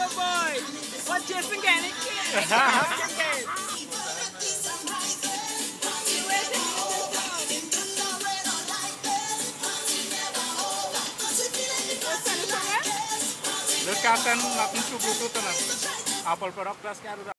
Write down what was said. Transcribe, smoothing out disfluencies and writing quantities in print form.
boy. What Jason Gannon? Lekasan natin subuto to na. Apple product plus kaya